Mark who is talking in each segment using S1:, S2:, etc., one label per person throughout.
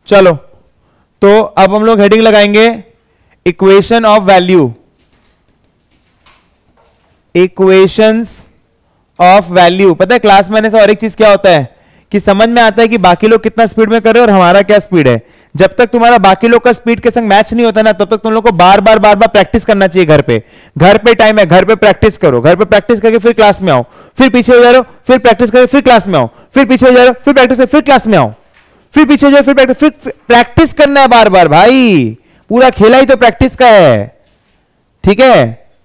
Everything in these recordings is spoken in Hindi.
S1: चलो, तो अब हम लोग हेडिंग लगाएंगे equation of value, equations of value. पता है क्लास में से और एक चीज क्या होता है कि समझ में आता है कि बाकी लोग कितना स्पीड में कर रहे हैं और हमारा क्या स्पीड है। जब तक तुम्हारा बाकी लोग का स्पीड के संग मैच नहीं होता ना, तब तक तुम लोग को बार बार प्रैक्टिस करना चाहिए। घर पे टाइम है, घर पे प्रैक्टिस करो, घर पे प्रैक्टिस करके फिर क्लास में आओ, फिर पीछे हो जा रहे हो, फिर प्रैक्टिस करके फिर क्लास में आओ, फिर पीछे हो जा रहे हो, फिर प्रैक्टिस करके फिर क्लास में आओ, फिर पीछे हो जाओ, फिर प्रैक्टिस करना है बार बार भाई। पूरा खेला ही तो प्रैक्टिस का है, ठीक है।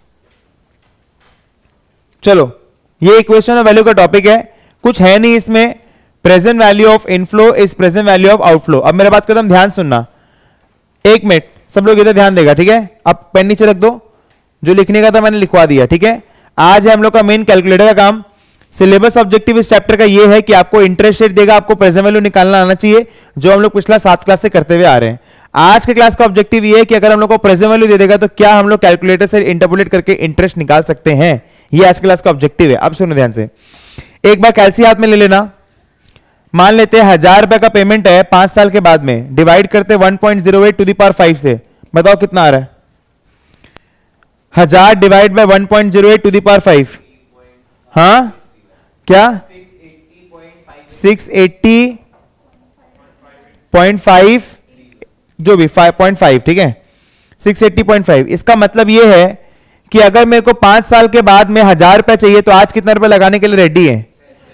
S1: चलो, ये इक्वेशन ऑफ वैल्यू का टॉपिक है, कुछ है नहीं इसमें। Present value of inflow is present value of outflow. अब मेरे बात को एकदम ध्यान सुनना, एक मिनट सब लोग इधर ध्यान देगा, ठीक है। अब पेन नीचे रख दो, जो लिखने का था मैंने लिखवा दिया, ठीक है। आज है हम लोग का मेन कैलकुलेटर का काम। सिलेबस ऑब्जेक्टिव इस चैप्टर का ये है कि आपको इंटरेस्ट रेट देगा, आपको प्रेजेंट वैल्यू निकालना आना चाहिए, जो हम लोग पिछला 7 क्लास से करते हुए आ रहे हैं। आज के क्लास का ऑब्जेक्टिव ये है कि अगर हम लोग को प्रेजेंट वैल्यू दे देगा तो क्या हम लोग कैलकुलेटर से इंटरपोलेट करके इंटरेस्ट निकाल सकते हैं, ये आज क्लास का ऑब्जेक्टिव है। अब सुनो ध्यान से, एक बार कैलसी हाथ में ले लेना। मान लेते हैं 1000 रुपए का पेमेंट है 5 साल के बाद में, डिवाइड करते 1.08 टू द पावर 5 से, बताओ कितना आ रहा है। 1000 divide by 1.08 to the power 5, हाँ क्या 680.5, जो भी 5.5, ठीक है 680.5। इसका मतलब ये है कि अगर मेरे को 5 साल के बाद में 1000 रुपए चाहिए तो आज कितना रुपए लगाने के लिए रेडी है,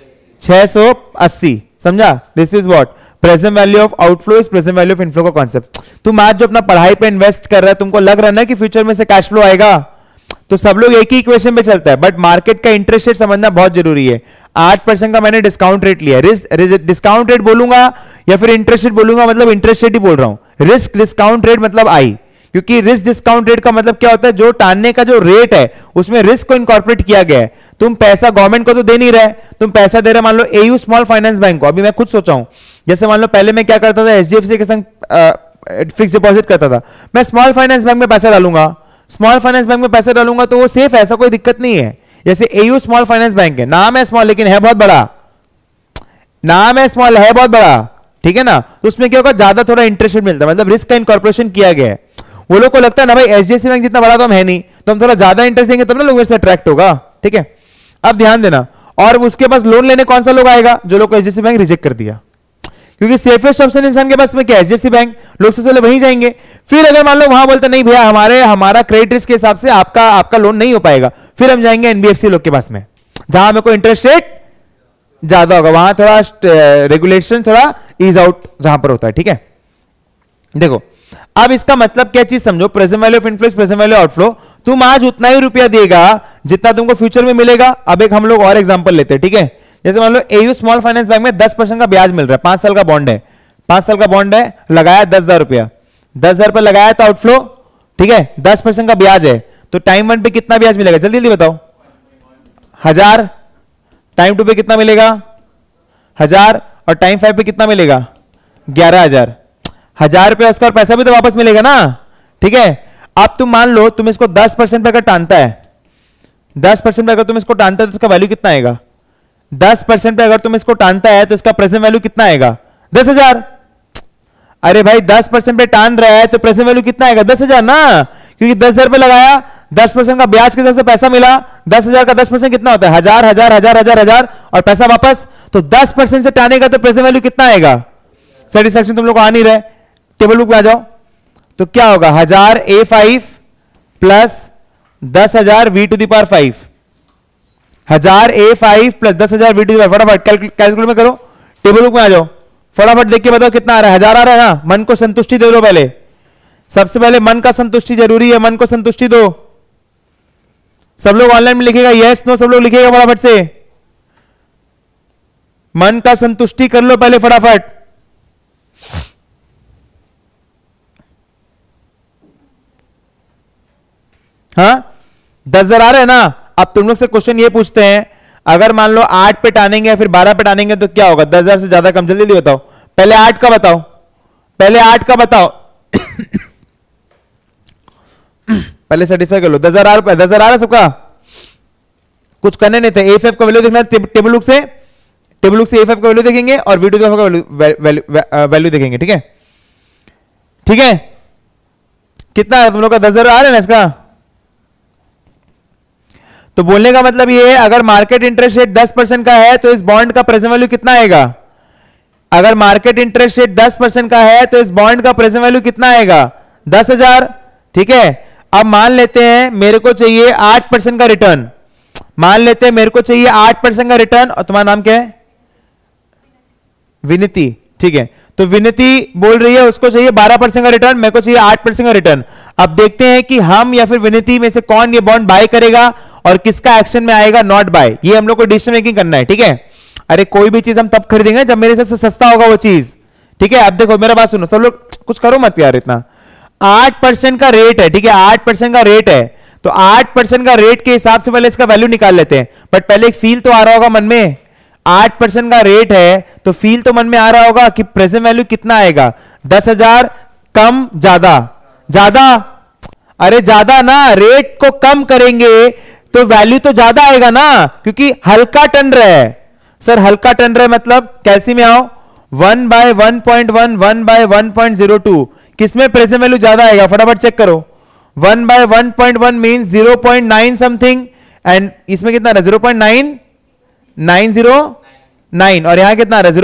S1: 680। समझा? This is what present value of outflow is present value of inflow का कॉन्सेप्ट। तुम आज जो अपना पढ़ाई पे इन्वेस्ट कर रहा है, तुमको लग रहा है ना कि फ्यूचर में से कैश फ्लो आएगा, तो सब लोग एक ही इक्वेशन पे चलता है, बट मार्केट का इंटरेस्ट रेट समझना बहुत जरूरी है। 8% का मैंने डिस्काउंट रेट लिया, डिस्काउंट रेट बोलूंगा या फिर इंटरेस्ट रेट बोलूंगा, मतलब इंटरेस्ट रेट ही बोल रहा हूं। रिस्क डिस्काउंट रेट मतलब आई, क्योंकि रिस्क डिस्काउंट रेट का मतलब क्या होता है, जो टालने का जो रेट है उसमें रिस्क को इनकॉर्पोरेट किया गया है। तुम पैसा गवर्नमेंट को तो दे नहीं रहे, तुम पैसा दे रहे मान लो एयू स्मॉल फाइनेंस बैंक को। अभी मैं खुद सोचा हूं, जैसे मान लो पहले मैं क्या करता था, एचडीएफसी के संग फिक्स डिपॉजिट करता था, मैं स्मॉल फाइनेंस बैंक में पैसा डालूंगा, स्मॉल फाइनेंस बैंक में पैसा डालूंगा तो वो सेफ है, ऐसा कोई दिक्कत नहीं है। जैसे एयू स्मॉल फाइनेंस बैंक है, नाम है स्मॉल लेकिन है बहुत बड़ा, नाम है स्मॉल है बहुत बड़ा, ठीक है ना। तो उसमें क्या होगा, ज्यादा थोड़ा इंटरेस्ट मिलता है, मतलब रिस्क का इनकॉर्पोरेशन किया गया है। वो लोग को लगता है ना भाई एचडीएफसी बैंक जितना बड़ा तो हम है नहीं, तो हम थोड़ा ज्यादा इंटरेस्ट देंगे तब ना लोग इससे अट्रैक्ट होगा, ठीक है। अब ध्यान देना, और उसके पास लोन लेने कौन सा लोग आएगा, जो लोग को एचडीएफसी बैंक रिजेक्ट कर दिया, क्योंकि सेफेस्ट ऑप्शन इंसान के पास में क्या है, एचडीएफसी बैंक, लोग सबसे पहले वहीं जाएंगे। फिर अगर मान लो वहां बोलते नहीं भैया हमारा क्रेडिट रिस्क के हिसाब से आपका लोन नहीं हो पाएगा, फिर हम जाएंगे एनबीएफसी लोग के पास में, जहां मेरे को इंटरेस्ट रेट ज्यादा होगा, वहां थोड़ा रेगुलेशन थोड़ा ईज आउट जहां पर होता है, ठीक है। देखो अब इसका मतलब क्या चीज समझो, present value of inflow present value outflow. तुम आज उतना ही रुपया देगा जितना तुमको फ्यूचर में मिलेगा। अब एक हम लोग और एग्जांपल लेते हैं, ठीक है। जैसे मान लो एयू स्मॉल फाइनेंस बैंक में 10% का ब्याज मिल रहा है, 5 साल का बॉन्ड है, 5 साल का बॉन्ड है, लगाया 10,000 रुपया, 10,000 रुपया लगाया तो आउटफ्लो, ठीक है, 10% का ब्याज है, तो टाइम 1 पे कितना ब्याज मिलेगा, जल्दी जल्दी बताओ। 1000, टाइम 2 पे कितना मिलेगा 1000, और टाइम 5 पे कितना मिलेगा 11,000। 1000 रुपया उसका और पैसा भी तो वापस मिलेगा ना, ठीक है। अब तुम मान लो तुम इसको 10% पे अगर टानता है, 10% पे अगर तुम इसको टानता है तो उसका वैल्यू कितना आएगा, 10% पे अगर तुम इसको टानता है तो इसका प्रेजेंट वैल्यू कितना आएगा 10,000। अरे भाई 10% पे टान रहा है तो प्रेजेंट वैल्यू कितना आएगा 10,000 ना, क्योंकि 10,000 रुपए लगाया, 10% का ब्याज की तरफ से पैसा मिला, 10,000 का 10% कितना होता है 1000 1000 1000 1000 1000 और पैसा वापस, तो 10% से टानेगा तो प्रेजेंट वैल्यू कितना आएगा। सेटिस्फैक्शन तुम लोग को आ नहीं रहे, टेबल बुक में आ जाओ, तो क्या होगा 1000 A5 plus 10,000 V to the power 5, 1000 A5 plus 10,000 V to the power, फटाफट कैलकुलेट में करो, टेबल बुक में आ जाओ, फटाफट देख के बताओ कितना आ रहा है, 1000 आ रहा है ना। मन को संतुष्टि दे दो, पहले सबसे पहले मन का संतुष्टि जरूरी है, मन को संतुष्टि दो। सब लोग ऑनलाइन में लिखेगा यस नो, सब लोग लिखेगा फटाफट से, मन का संतुष्टि कर लो पहले फटाफट। हाँ 10,000 आ रहे हैं ना। अब तुम लोग से क्वेश्चन ये पूछते हैं, अगर मान लो 8 पे टानेंगे या फिर 12 पे टानेंगे तो क्या होगा, 10,000 से ज्यादा कम, जल्दी बताओ, पहले 8 का बताओ, पहले 8 का बताओ पहले सेटिस्फाई कर लो। 10,000 आ रहा है सबका, कुछ करने नहीं थे। A5 का वैल्यू देखना है टेबल बुक से A5 का वैल्यू देखेंगे और V2 का वैल्यू देखेंगे, ठीक है। ठीक है, कितना है तुम लोग का 10,000 आ रहा है ना इसका। तो बोलने का मतलब ये है अगर मार्केट इंटरेस्ट रेट 10% का है तो इस बॉन्ड का प्रेजेंट वैल्यू कितना आएगा। अगर मार्केट इंटरेस्ट रेट 10% का है तो इस बॉन्ड का प्रेजेंट वैल्यू कितना आएगा 10,000। ठीक है, अब मान लेते हैं मेरे को चाहिए 8% का रिटर्न, मान लेते हैं मेरे को चाहिए 8% का रिटर्न। और तुम्हारा नाम क्या है? विनती। ठीक है, तो विनती बोल रही है उसको चाहिए 12% का रिटर्न, मेरे को चाहिए 8% का रिटर्न। अब देखते हैं कि हम या फिर विनती में से कौन ये बॉन्ड बाय करेगा और किसका एक्शन में आएगा नॉट बाय। ये हम लोग को डिसीजन मेकिंग करना है। ठीक है, अरे कोई भी चीज हम तब खरीदेंगे जब मेरे सबसे सस्ता होगा वो चीज। ठीक है, अब देखो मेरा बात सुनो सब लोग, कुछ करो मत यार इतना। 8% का रेट है, ठीक है 8% का रेट है, तो 8% का रेट के हिसाब से पहले इसका वैल्यू निकाल लेते हैं। बट पहले एक फील तो आ रहा होगा मन में, 8% का रेट है तो फील तो मन में आ रहा होगा कि प्रेजेंट वैल्यू कितना आएगा 10,000 कम ज्यादा। ज्यादा, अरे ज्यादा ना, रेट को कम करेंगे तो वैल्यू तो ज्यादा आएगा ना, क्योंकि हल्का टन रहा है। सर हल्का टन रहा है मतलब कैसी में आओ 1/1.1 1/1.02 किसमें प्रेजेंट वैल्यू ज्यादा आएगा फटाफट चेक करो। 1/1.1 मीन 0.9 समथिंग एंड इसमें कितना रहा 0.909 और यहां कितना रहा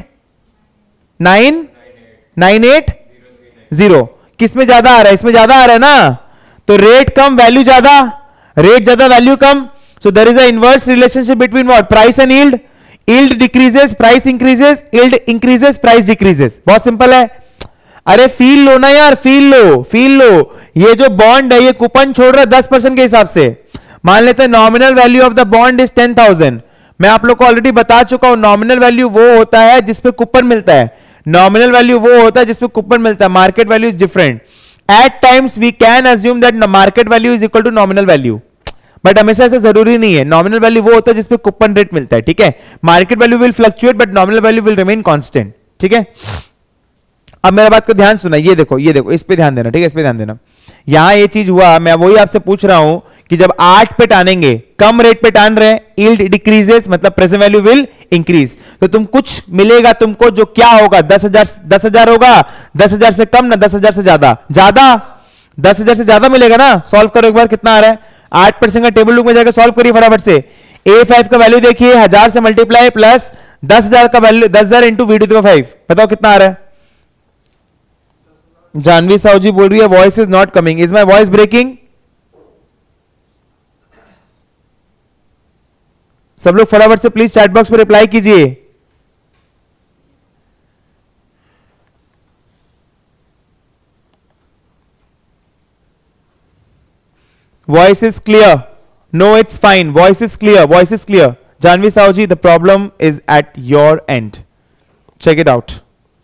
S1: 0.9980। किसमें ज्यादा आ रहा है? इसमें ज्यादा आ रहा है ना, तो रेट कम वैल्यू ज्यादा, रेट ज्यादा वैल्यू कम। So there is a inverse relationship between what price and yield. Yield decreases price increases, yield increases price decreases. बहुत सिंपल है। अरे फील लो ना यार, फील लो फील लो। ये जो बॉन्ड है ये कूपन छोड़ रहा है 10% के हिसाब से। मान लेते हैं nominal value of the bond is 10,000। मैं आप लोग को ऑलरेडी बता चुका हूं नॉमिनल वैल्यू वो होता है जिसपे कूपन मिलता है, नॉमिनल वैल्यू वो होता है जिसपे कूपन मिलता है, market value is different. At times we can assume that market value is equal to nominal value, but हमेशा ऐसा जरूरी नहीं है। नॉमिनल वैल्यू वो होता है जिसपे कूपन रेट मिलता है। ठीक है, market value will fluctuate but nominal value will remain constant. ठीक है, अब मेरा बात को ध्यान सुना, ये देखो ये देखो, इस पे ध्यान देना। ठीक है, इस पे ध्यान देना। यहां ये चीज हुआ, मैं वही आपसे पूछ रहा हूं कि जब 8 पे टानेंगे, कम रेट पे टान रहे हैं, यील्ड डिक्रीजेस मतलब प्रेजेंट वैल्यू विल इंक्रीज, तो तुम कुछ मिलेगा तुमको जो क्या होगा 10,000 होगा, 10,000 से कम ना 10,000 से ज्यादा, ज्यादा 10,000 से ज्यादा मिलेगा ना। सॉल्व करो एक बार, कितना आ रहा है 8% का टेबल बुक में जाकर सॉल्व करिए फटाफट से। A5 का वैल्यू देखिए 1000 से मल्टीप्लाई प्लस 10,000 का वैल्यू 10,000 इंटू V2/5, बताओ कितना आ रहा है। जानवी साहू जी बोल रही है voice is not coming, is my voice breaking? सब लोग फटाफट से प्लीज चैट बॉक्स पर रिप्लाई कीजिए। Voice is clear? No it's fine, voice is clear, voice is clear. Janhvi Sahu ji the problem is at your end, check it out.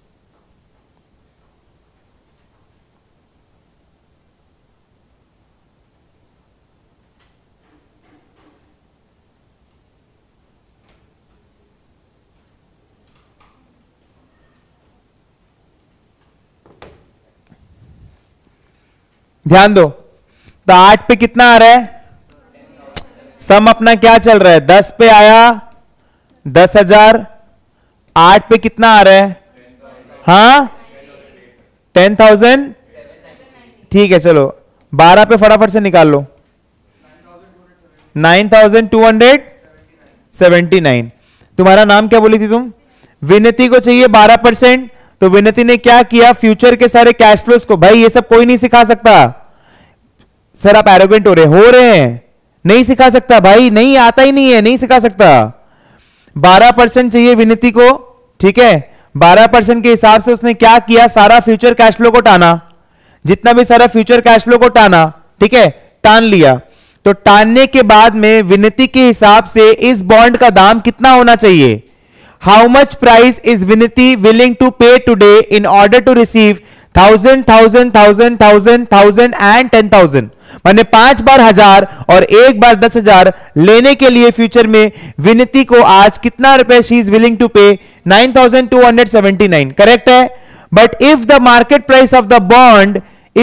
S1: ध्यान दो, तो 8 पे कितना आ रहा है, सम अपना क्या चल रहा है 10 पे आया 10,000, 8 पे कितना आ रहा है, हाँ 10,000। ठीक है चलो 12 पे फटाफट से निकाल लो 9,279। तुम्हारा नाम क्या बोली थी तुम? विनती को चाहिए 12%, तो विनती ने क्या किया फ्यूचर के सारे कैश फ्लोज को, भाई ये सब कोई नहीं सिखा सकता। सर आप एरोगेंट हो रहे हैं, नहीं सिखा सकता भाई, नहीं आता ही नहीं है, नहीं सिखा सकता। 12% चाहिए विनती को, ठीक है 12% के हिसाब से उसने क्या किया सारा फ्यूचर कैश फ्लो को टाना, जितना भी सारा फ्यूचर कैश फ्लो को टाना, ठीक है टान लिया। तो टानने के बाद में विनती के हिसाब से इस बॉन्ड का दाम कितना होना चाहिए, हाउ मच प्राइस इज विनती willing to pay today in order to receive 1,000 1,000 1,000 1,000 1,000 and 10,000, माने 5 बार 1000 और 1 बार 10,000 लेने के लिए फ्यूचर में विनती को आज कितना रुपए शी इज विलिंग टू पे 9,279, करेक्ट है। But if the market price of the bond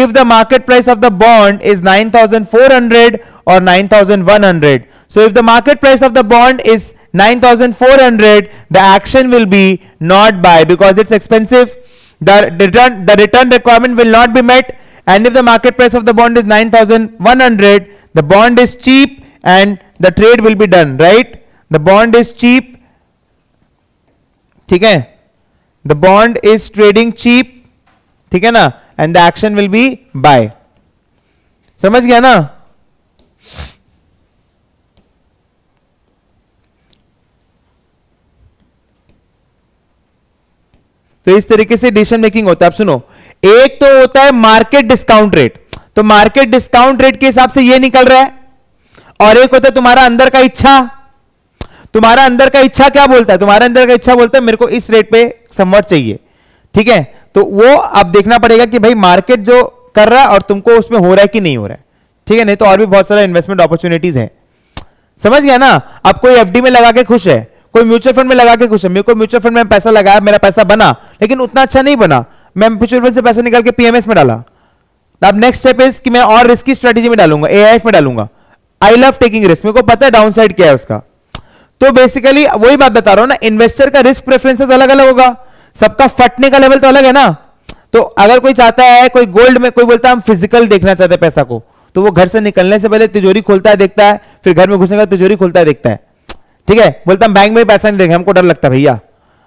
S1: is 9,400 or 9,100, so if the market price of the bond is 9,400, the action will be not buy because it's expensive. the return requirement will not be met, and if the market price of the bond is 9100, the bond is cheap and the trade will be done, right? The bond is cheap, ठीक है, the bond is trading cheap, ठीक है ना, and the action will be buy. समझ गया ना? तो इस तरीके से डिसीजन मेकिंग होता है. अब सुनो, एक तो होता है मार्केट डिस्काउंट रेट, तो मार्केट डिस्काउंट रेट के हिसाब से ये निकल रहा है, और एक होता है तुम्हारा अंदर का इच्छा. तुम्हारा अंदर का इच्छा क्या बोलता है? तुम्हारा अंदर का इच्छा बोलता है मेरे को इस रेट पे समवट चाहिए, ठीक है. तो वो अब देखना पड़ेगा कि भाई मार्केट जो कर रहा है और तुमको उसमें हो रहा है कि नहीं हो रहा है, ठीक है. नहीं तो और भी बहुत सारा इन्वेस्टमेंट अपॉर्चुनिटीज है. समझ गया ना? अब कोई एफडी में लगा के खुश है, कोई म्यूचुअल फंड में लगा के खुश है. मेरे को म्यूचुअल फंड में पैसा लगाया, मेरा पैसा बना, लेकिन उतना अच्छा नहीं बना, मैं म्यूचुअल फंड से पैसा निकाल के पीएमएस में डाला. अब नेक्स्ट स्टेप इज कि मैं और रिस्की स्ट्रेटेजी में डालूंगा, एआईएफ में डालूंगा. आई लव टेकिंग रिस्क, मेरे को पता है डाउन साइड क्या है उसका. तो बेसिकली वही बात बता रहा हूं ना, इन्वेस्टर का रिस्क प्रेफरेंसेस अलग अलग होगा, सबका फटने का लेवल तो अलग है ना. तो अगर कोई चाहता है, कोई गोल्ड में, कोई बोलता है हम फिजिकल देखना चाहते हैं पैसा को, तो वो घर से निकलने से पहले तिजोरी खोलता है, देखता है, फिर घर में घुसेगा तिजोरी खोलता है, देखता है, ठीक है. बोलता हम बैंक में पैसा नहीं देंगे, हमको डर लगता है भैया.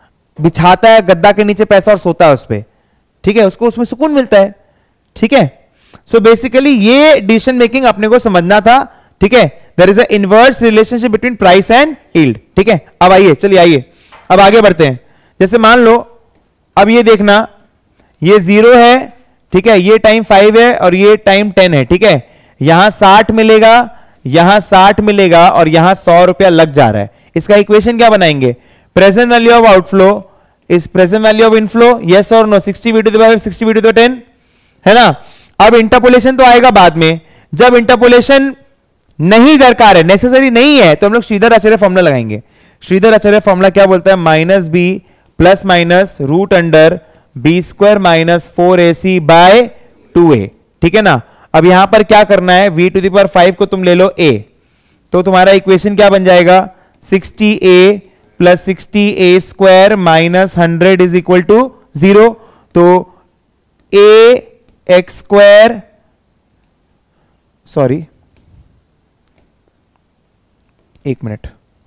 S1: बिछाता है गद्दा के नीचे पैसा और सोता है उस पर, ठीक है, उसको उसमें सुकून मिलता है, ठीक है. सो बेसिकली ये डिसीजन मेकिंग अपने को समझना था, ठीक है. There is a inverse relationship between price and yield, ठीक है. अब आइए, चलिए आइए अब आगे बढ़ते हैं. जैसे मान लो अब ये देखना, ये 0 है, ठीक है, ये टाइम 5 है और ये टाइम 10 है, ठीक है. यहां 60 मिलेगा, यहां 60 मिलेगा और यहां 100 रुपया लग जा रहा है. इसका इक्वेशन क्या बनाएंगे? Present value of outflow is present value of inflow, yes और no. 60 v to the power 60 v to the 10 है ना. अब इंटरपोलेशन तो आएगा बाद में. जब इंटरपोलेशन नहीं दरकार है, नेसेसरी नहीं है, तो हम लोग श्रीधर आचार्य फॉर्मूला लगाएंगे. श्रीधर आचार्य फॉर्मूला क्या बोलता है? Minus B plus minus root under B square minus 4ac by 2a, ठीक है ना. अब यहां पर क्या करना है? v to the power 5 को तुम ले लो a, तो तुम्हारा इक्वेशन क्या बन जाएगा? 60a plus 60a square minus 100 is equal to 0. तो a एक्स स्क्वायर, सॉरी एक मिनट,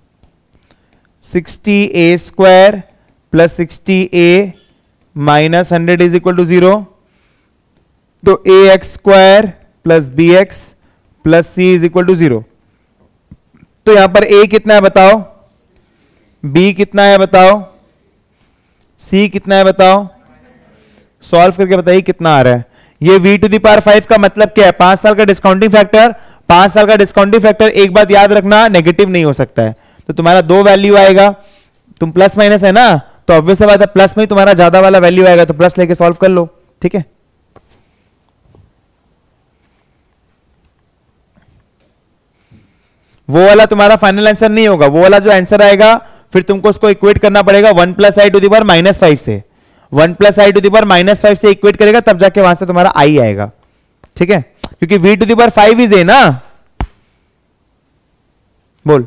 S1: 60a square plus 60a minus 100 is equal to 0. तो a x square plus B x plus C is equal to 0. तो यहां पर a कितना है बताओ, b कितना है बताओ, c कितना है बताओ, सॉल्व करके बताइए कितना आ रहा है. ये v टू दी पावर 5 का मतलब क्या है? 5 साल का डिस्काउंटिंग फैक्टर. 5 साल का डिस्काउंटिंग फैक्टर एक बात याद रखना, नेगेटिव नहीं हो सकता है. तो तुम्हारा 2 वैल्यू आएगा, तुम प्लस माइनस है ना, तो ऑब्वियस बात है प्लस में ही तुम्हारा ज्यादा वाला वैल्यू आएगा, तो प्लस लेके सॉल्व कर लो, ठीक है. वो वाला तुम्हारा फाइनल आंसर नहीं होगा, वो वाला जो आंसर आएगा फिर तुमको उसको इक्वेट करना पड़ेगा 1 plus I to the power minus 5 से. 1 plus I to the power minus 5 से इक्वेट करेगा, तब जाके वहां से तुम्हारा आई आएगा, ठीक है. क्योंकि v to the power 5 is A ना. बोल.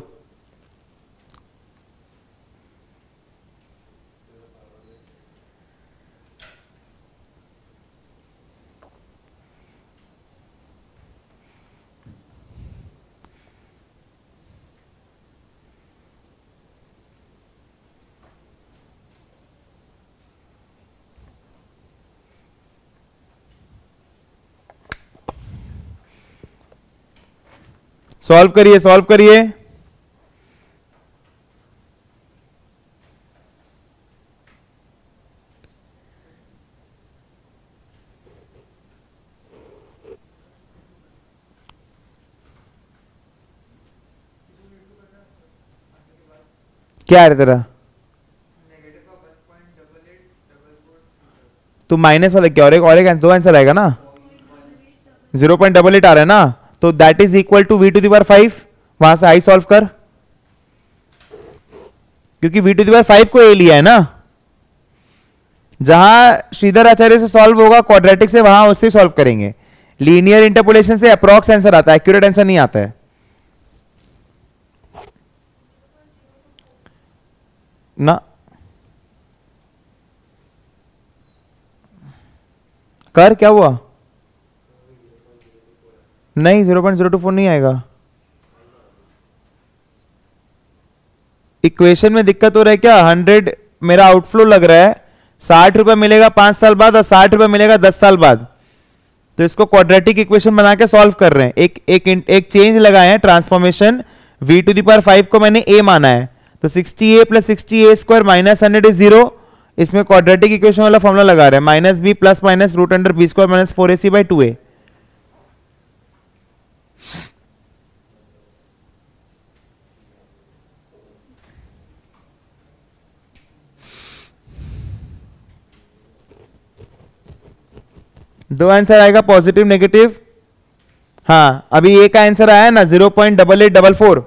S1: सॉल्व करिए, सॉल्व करिए. क्या है तेरा? तो माइनस वाला क्या, और एक दो आंसर आएगा ना. 0.88 आ रहा है ना, तो that is equal to v to the power 5. वहां से आई सॉल्व कर, क्योंकि v टू दी पावर 5 को a लिया है ना. जहां श्रीधर आचार्य से सॉल्व होगा क्वाड्रेटिक से, वहां उससे सॉल्व करेंगे. लीनियर इंटरपोलेशन से अप्रॉक्स आंसर आता है, एक्यूरेट आंसर नहीं आता है. ना कर, क्या हुआ? नहीं 0.024 नहीं आएगा। इक्वेशन में दिक्कत हो रहा है क्या? 100 मेरा आउटफ्लो लग रहा है, 60 रुपए मिलेगा 5 साल बाद और 60 रुपए मिलेगा 10 साल बाद। तो इसको क्वाड्रेटिक इक्वेशन बना के सॉल्व कर रहे हैं। एक चेंज लगाए हैं, ट्रांसफॉर्मेशन। v⁵ को मैंने a माना है, तो 60a + 60a² - 100 इज 0। इसमें क्वाड्रेटिक इक्वेशन वाला फॉर्मूला लगा रहे हैं, -b + √b² - 4ac/2a। दो आंसर आएगा, पॉजिटिव नेगेटिव। हाँ, अभी ए का आंसर आया ना 0.8844।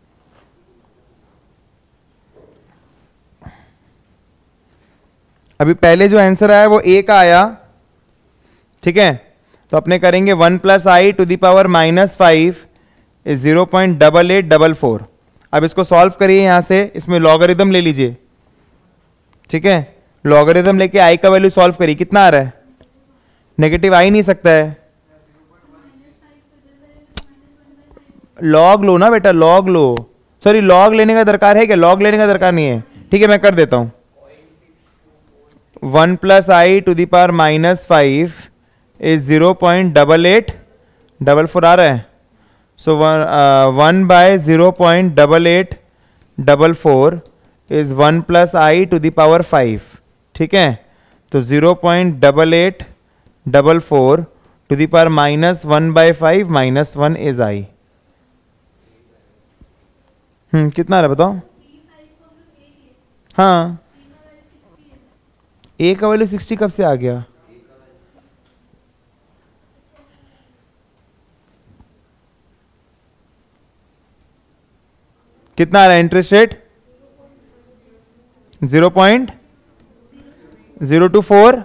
S1: अभी पहले जो आंसर आया वो ए का आया, ठीक है। तो अपने करेंगे 1 + i to the power -5 is 0.8844। अब इसको सॉल्व करिए यहां से, इसमें लॉगरिथम ले लीजिए, ठीक है। लॉगरिथम लेके i का वैल्यू सॉल्व करिए, कितना आ रहा है? नेगेटिव आ ही नहीं सकता है। लॉग लो ना बेटा, लॉग लो। सॉरी, लॉग लेने का दरकार है क्या? लॉग लेने का दरकार नहीं है, ठीक है, मैं कर देता हूं। 1 + i to the power -5 is 0.8844 आ रहा है। So 1/0.8844 is 1 + i to the power 5, ठीक है। तो 0.8844 to the power -1/5 - 1 is i। कितना आ रहा है बताओ? हाँ, ए का वैल्यू 60 कब से आ गया? कितना आ रहा है इंटरेस्ट रेट? 0.024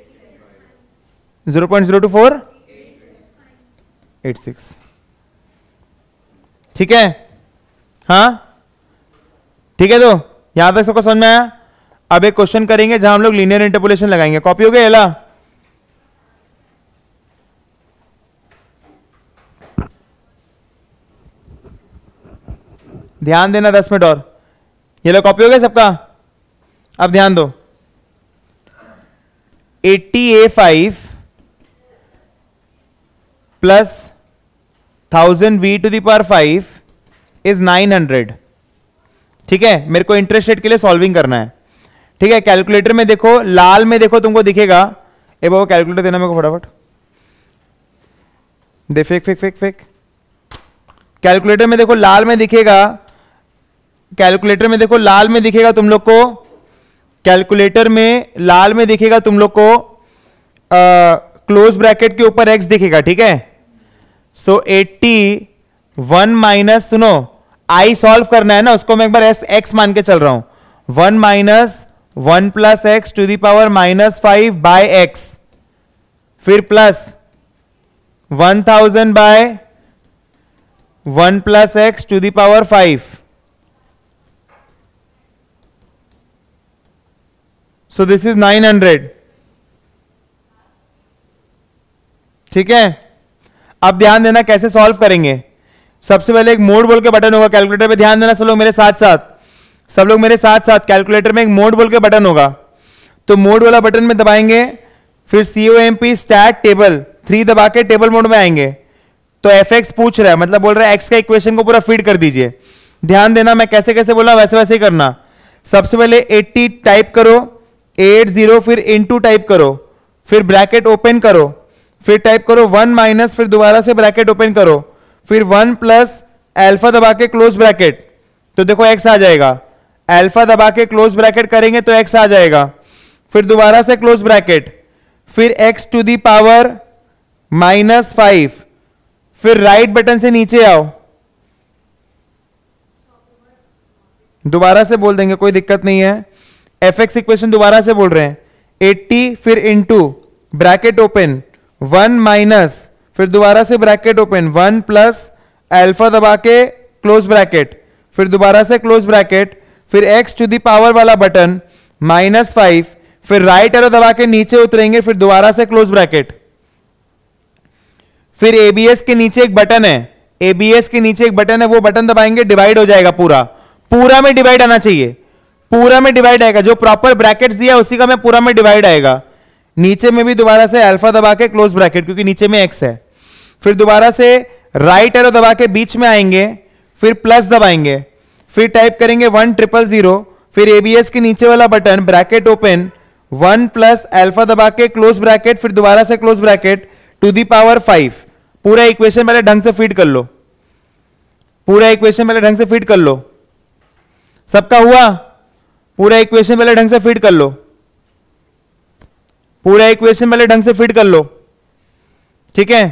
S1: 0.02486, ठीक है। हाँ ठीक है, तो यहां तक सबको समझ में आया? अब एक क्वेश्चन करेंगे जहां हम लोग लीनियर इंटरपोलेशन लगाएंगे। कॉपी हो गया? एला ध्यान देना, 10 मिनट और। ये लो, कॉपी हो गया सबका? अब ध्यान दो। 80a5 + 1000 v⁵ इज 900, ठीक है। मेरे को इंटरेस्ट रेट के लिए सॉल्विंग करना है, ठीक है। कैलकुलेटर में देखो, लाल में देखो, तुमको दिखेगा। ए बाबा कैलकुलेटर देना मेरे को फटाफट दे। फेक। कैलकुलेटर में देखो, लाल में दिखेगा। कैलकुलेटर में देखो, लाल में दिखेगा तुम लोग को। कैलकुलेटर में लाल में दिखेगा तुम लोग को, क्लोज ब्रैकेट के ऊपर x दिखेगा, ठीक है। सो 81 माइनस, सुनो, i सॉल्व करना है ना, उसको मैं एक बार x मान के चल रहा हूं। 1 - 1 + x to the power -5/x, फिर plus 1000/1 + x to the power 5। So this is 900, ठीक है। अब ध्यान देना कैसे सॉल्व करेंगे। सबसे पहले एक मोड बोल के बटन होगा कैलकुलेटर पे, ध्यान देना सब लोग मेरे साथ साथ, सब लोग मेरे साथ साथ। कैलकुलेटर में एक मोड बोल के बटन होगा, तो मोड वाला बटन में दबाएंगे, फिर COMP स्टार्ट टेबल 3 दबा के टेबल मोड में आएंगे। तो fx पूछ रहा है, मतलब बोल रहा है x का इक्वेशन को पूरा फीड कर दीजिए। ध्यान देना मैं कैसे कैसे बोला, वैसे वैसे ही करना। सबसे पहले 80 टाइप करो, 80 फिर इंटू टाइप करो, फिर ब्रैकेट ओपन करो, फिर टाइप करो 1 - फिर दोबारा से ब्रैकेट ओपन करो, फिर 1 + अल्फा दबा के क्लोज ब्रैकेट। तो देखो x आ जाएगा। अल्फा दबा के क्लोज ब्रैकेट करेंगे तो x आ जाएगा, फिर दोबारा से क्लोज ब्रैकेट, फिर x to the power -5, फिर राइट बटन से नीचे आओ। दोबारा से बोल देंगे, कोई दिक्कत नहीं है। fx इक्वेशन दोबारा से बोल रहे हैं, 80 फिर इंटू ब्रैकेट ओपन 1 - फिर दोबारा से ब्रैकेट ओपन 1 + अल्फा दबा के क्लोज ब्रैकेट, फिर दोबारा से क्लोज ब्रैकेट, फिर x to the power वाला बटन -5, फिर राइट एरो दबा के नीचे उतरेंगे, फिर दोबारा से क्लोज ब्रैकेट। फिर एबीएस के नीचे एक बटन है, एबीएस के नीचे एक बटन है, वो बटन दबाएंगे, डिवाइड हो जाएगा पूरा, पूरा में डिवाइड आना चाहिए, पूरा में डिवाइड आएगा, जो प्रॉपर ब्रैकेट्स दिया उसी का में पूरा में डिवाइड आएगा। नीचे में भी दोबारा से अल्फा दबा के क्लोज ब्रैकेट, क्योंकि नीचे में एक्स है, फिर दोबारा से राइट एरो दबा के बीच में आएंगे, फिर प्लस दबाएंगे, फिर टाइप करेंगे 1000, फिर एबीएस के नीचे वाला button, bracket open, 1 plus alpha दबा के क्लोज ब्रैकेट, फिर दोबारा से close bracket to the power 5। पूरा इक्वेशन पहले ढंग से फीड कर लो, पूरा इक्वेशन पहले ढंग से फीड कर लो, सबका हुआ? पूरा इक्वेशन पहले ढंग से फीड कर लो, पूरा इक्वेशन पहले ढंग से फीड कर लो, ठीक है?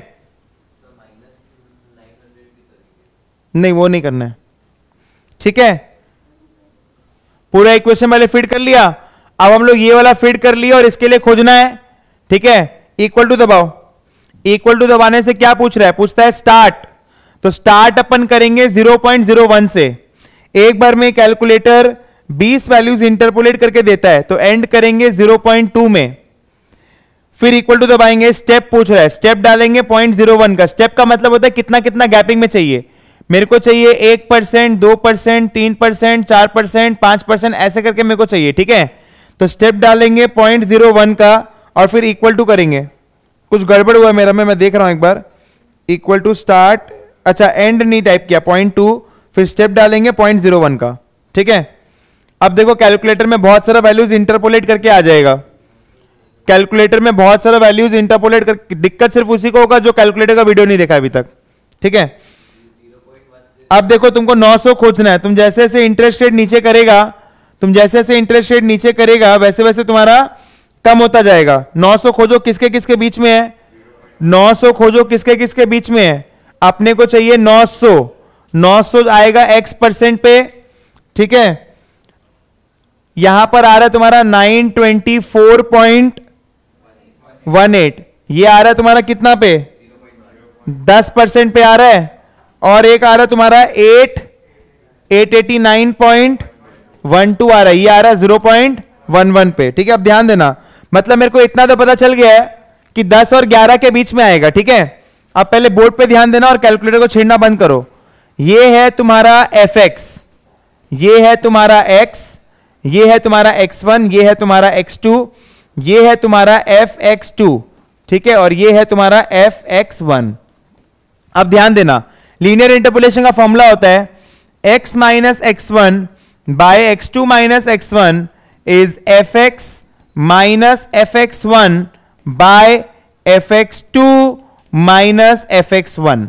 S1: नहीं वो नहीं करना है, ठीक है? पूरा इक्वेशन पहले फीड कर लिया, अब हम लोग ये वाला फीड कर लिया और इसके लिए खोजना है, ठीक है? इक्वल टू दबाओ, इक्वल टू दबाने से क्या पूछ रहा है? पूछता है स्टार्ट, तो स्टार्ट अपन करेंगे 0.01 से। एक बार में कैलकुलेटर 20 वैल्यूज इंटरपोलेट करके देता है, तो एंड करेंगे 0.2 में, फिर इक्वल टू दबाएंगे, स्टेप पूछ रहा है, स्टेप डालेंगे 0.01 का। स्टेप का मतलब होता है कितना कितना गैपिंग में चाहिए, मेरे को चाहिए 1%, 2%, 3%, 4%, 5%, ऐसे करके मेरे को चाहिए, ठीक है? तो स्टेप डालेंगे 0.01 का और फिर इक्वल टू करेंगे। कुछ गड़बड़ हुआ मेरा में, मैं देख रहा हूं एक बार। इक्वल टू स्टार्ट, अच्छा एंड नहीं टाइप किया, 0.2, फिर स्टेप डालेंगे 0.01 का, ठीक है? अब देखो कैलकुलेटर में बहुत सारा वैल्यूज इंटरपोलेट करके आ जाएगा, कैलकुलेटर में बहुत सारा वैल्यूज इंटरपोलेट कर, दिक्कत सिर्फ उसी को होगा जो कैलकुलेटर का वीडियो नहीं देखा अभी तक, ठीक है? अब देखो तुमको 900 खोजना है, तुम जैसे जैसे इंटरेस्ट रेट नीचे करेगा, तुम जैसे जैसे इंटरेस्ट रेट नीचे करेगा वैसे वैसे तुम्हारा कम होता जाएगा। 900 खोजो किसके किसके बीच में है, 900 खोजो किसके किसके बीच में है, अपने को चाहिए 900, 900 आएगा x% पे, ठीक है? यहां पर आ रहा है तुम्हारा 924.18, ये आ रहा है तुम्हारा कितना पे, 10% पे आ रहा है, और एक आ रहा है तुम्हारा 889.12 आ रहा है, ये आ रहा है 0.11 पे, ठीक है? अब ध्यान देना, मतलब मेरे को इतना तो पता चल गया है कि 10 और 11 के बीच में आएगा, ठीक है? अब पहले बोर्ड पे ध्यान देना और कैलकुलेटर को छेड़ना बंद करो। ये है तुम्हारा fx, ये है तुम्हारा x, ये है तुम्हारा x1, ये है तुम्हारा x2, ये है तुम्हारा fx2, ठीक है? और ये है तुम्हारा fx1। अब ध्यान देना, लीनियर इंटरपोलेशन का फॉर्मूला होता है x minus x1 by x2 minus x1 is fx minus fx1 by fx2 minus fx1,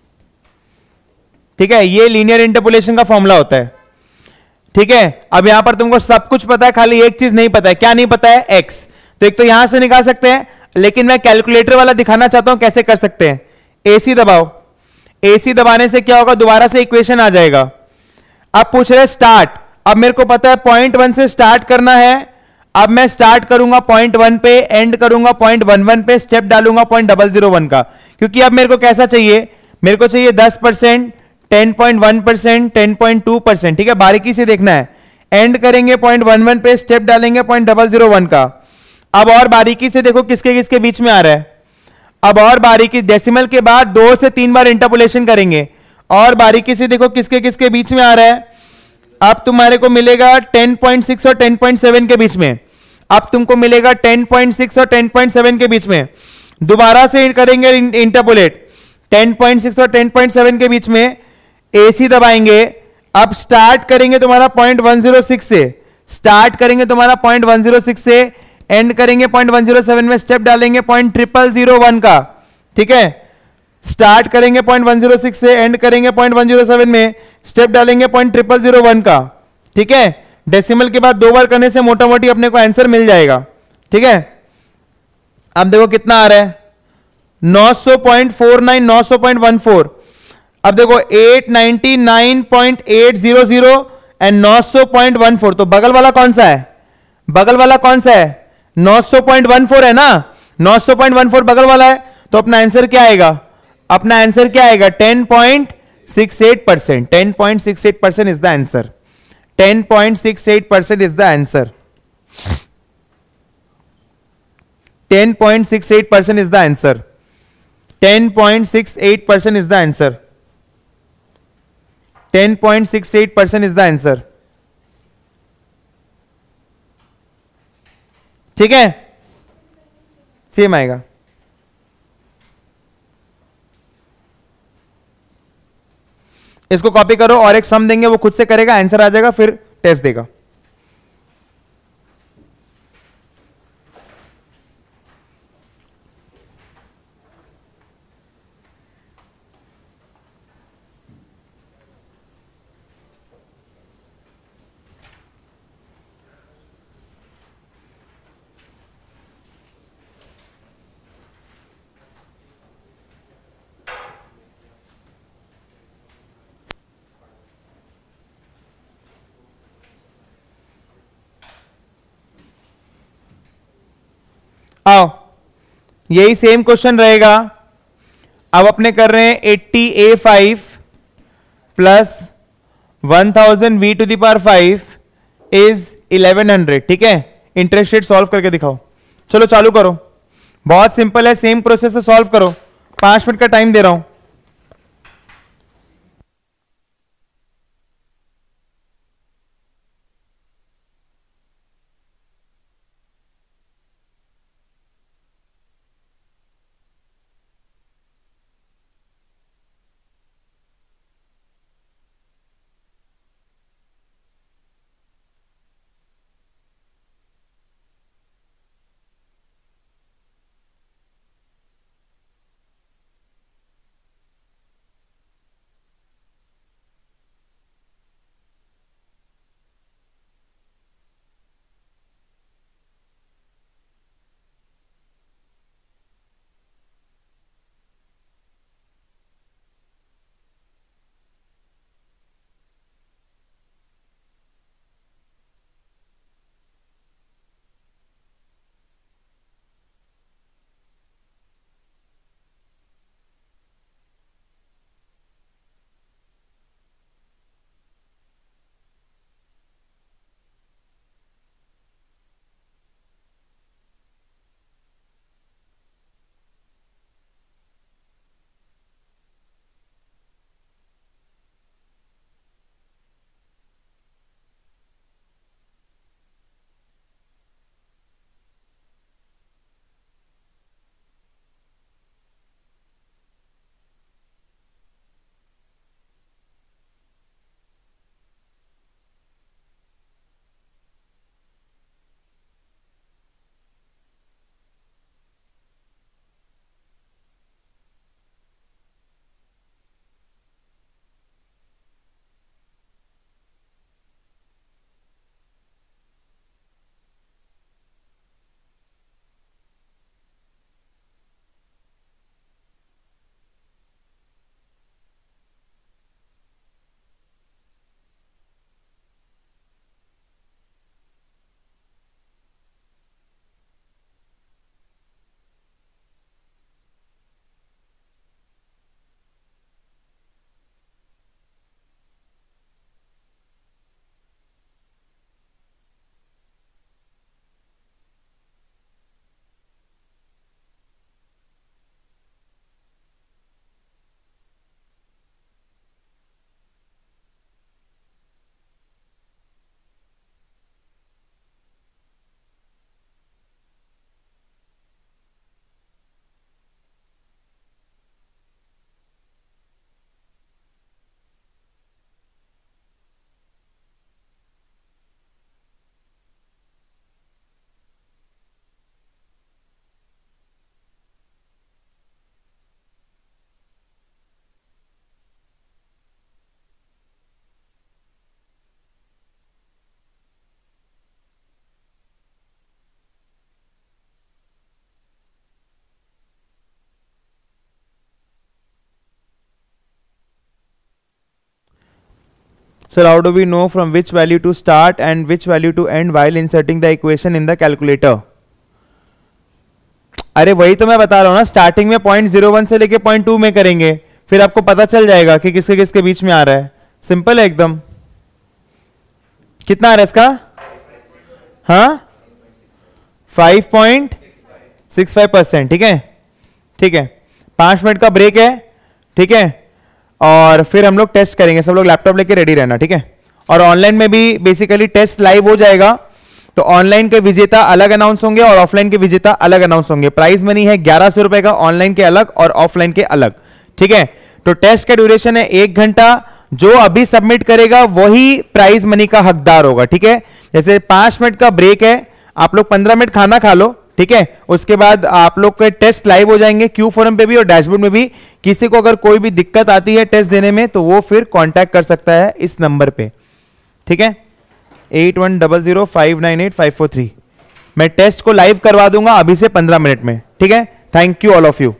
S1: ठीक है? ये लीनियर इंटरपोलेशन का फॉर्मूला होता है, ठीक है? अब यहां पर तुमको सब कुछ पता है, खाली एक चीज नहीं पता है, क्या नहीं पता है? x। तो एक तो यहां से निकाल सकते हैं, लेकिन मैं कैलकुलेटर वाला दिखाना चाहता हूं कैसे कर सकते हैं। AC दबाओ, AC दबाने से क्या होगा, दोबारा से इक्वेशन आ जाएगा। अब पूछ रहे स्टार्ट, अब मेरे को पता है 0.1 से स्टार्ट करना है, अब मैं स्टार्ट करूंगा 0.1 पे, एंड करूंगा 0.11 पे, स्टेप डालूंगा 0.001 का, क्योंकि अब मेरे को कैसा चाहिए, मेरे को चाहिए 10%, 10.1%, 10.2%, ठीक है? बारीकी से देखना है। एंड करेंगे 0.11 पे, स्टेप डालेंगे 0.001 का। अब और बारीकी से देखो किसके किसके बीच में आ रहा है, अब और बारीकी, डेसिमल के बाद 2 से 3 बार इंटरपोलेशन करेंगे, और बारीकी से देखो किसके किसके बीच में आ रहा है। अब तुम्हारे को मिलेगा 10.6 और 10.7 के बीच में, अब तुमको मिलेगा 10.6 और 10.7 के बीच में। दोबारा से करेंगे इंटरपोलेट 10.6 और 10.7 के बीच में, AC दबाएंगे, अब स्टार्ट करेंगे तुम्हारा 0.106 से, स्टार्ट करेंगे तुम्हारा 0.106 से, एंड करेंगे 0.107 में, स्टेप डालेंगे 0.0001 का, ठीक है? स्टार्ट करेंगे 0.106 से, एंड करेंगे 0.107 में, स्टेप डालेंगे 0.0001 का, ठीक है? डेसिमल के बाद 2 बार करने से मोटा मोटी अपने को आंसर मिल जाएगा, ठीक है? अब देखो कितना आ रहा है, 900.49, 900.14। अब देखो 899.800 एंड 900.14, तो बगल वाला कौन सा है, बगल वाला कौन सा है, 900.14 है ना, 900.14 बगल वाला है, तो अपना आंसर क्या आएगा, अपना आंसर क्या आएगा, 10.68%, 10.68% is the answer, 10.68% is the answer, 10.68% is the answer. 10.68% is the answer. 10.68% is the answer. ठीक है, सेम आएगा. इसको कॉपी करो और एक सम देंगे, वो खुद से करेगा, आंसर आ जाएगा, फिर टेस्ट देगा. आओ, यही सेम क्वेश्चन रहेगा. अब अपने कर रहे हैं 80A5 plus 1000 V to the power 5 is 1100. ठीक है, इंटरेस्ट रेट सॉल्व करके दिखाओ. चलो चालू करो, बहुत सिंपल है, सेम प्रोसेस से सॉल्व करो. 5 मिनट का टाइम दे रहा हूं. So how do we know from which value to start and which value to end while inserting the equation in the calculator? अरे वही तो मैं बता रहा हूं ना, स्टार्टिंग में 0.01 से लेके 0.2 में करेंगे, फिर आपको पता चल जाएगा कि किसके किसके बीच में आ रहा है. सिंपल है एकदम. कितना आ रहा है इसका? हाँ 5.65%. ठीक है, ठीक है. 5 मिनट का ब्रेक है, ठीक है, और फिर हम लोग टेस्ट करेंगे। सब लोग लैपटॉप लेके रेडी रहना, ठीक है। और ऑनलाइन में भी बेसिकली टेस्ट लाइव हो जाएगा, तो ऑनलाइन के विजेता अलग अनाउंस होंगे और ऑफलाइन के विजेता अलग अनाउंस होंगे। प्राइस मनी है 1100 रुपए का, ऑनलाइन के अलग और ऑफलाइन के अलग, ठीक है। तो टेस्ट का ड्यूरेशन है 1 घंटा। जो अभी सबमिट करेगा वही प्राइज मनी का हकदार होगा, ठीक है। जैसे 5 मिनट का ब्रेक है, आप लोग 15 मिनट खाना खा लो, ठीक है। उसके बाद आप लोग के टेस्ट लाइव हो जाएंगे क्यू फोरम पे भी और डैशबोर्ड में भी। किसी को अगर कोई भी दिक्कत आती है टेस्ट देने में तो वो फिर कांटेक्ट कर सकता है इस नंबर पे, ठीक है, 8100598543। मैं टेस्ट को लाइव करवा दूंगा अभी से 15 मिनट में, ठीक है। Thank you all of you.